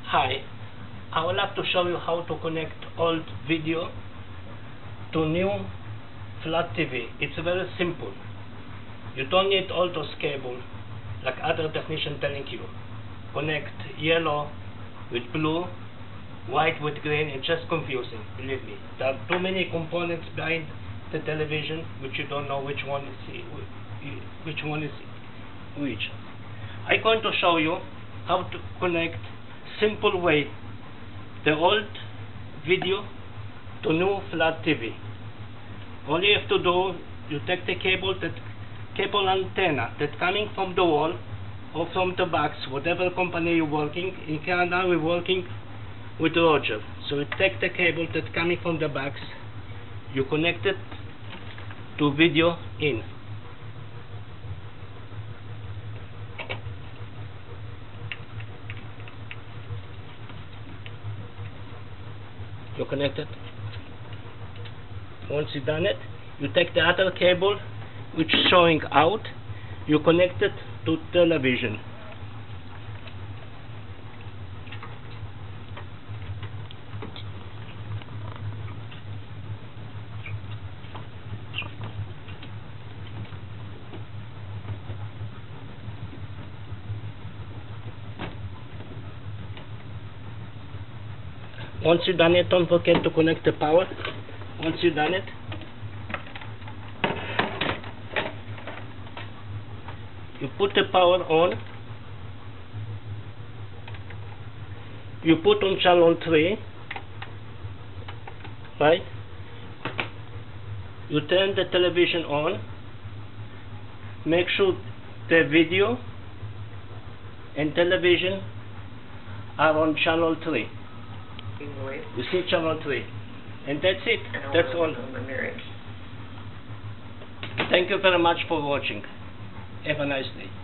Hi, I would like to show you how to connect old video to new flat TV. It's very simple. You don't need all those cables like other technicians telling you. Connect yellow with blue, white with green. It's just confusing, believe me. There are too many components behind the television which you don't know which one is which. I'm going to show you how to connect simple way the old video to new flat TV. All you have to do, you take the cable antenna that coming from the wall or from the box, whatever company you're working. In Canada we're working with Roger. So you take the cable that coming from the box, you connect it to video in. You connect it. Once you've done it, you take the other cable which is showing out, you connect it to television. Once you've done it, don't forget to connect the power. Once you've done it, you put the power on. You put on channel 3, right? You turn the television on. Make sure the video and television are on channel 3. You see channel 3, and that's it. That's all. Thank you very much for watching. Have a nice day.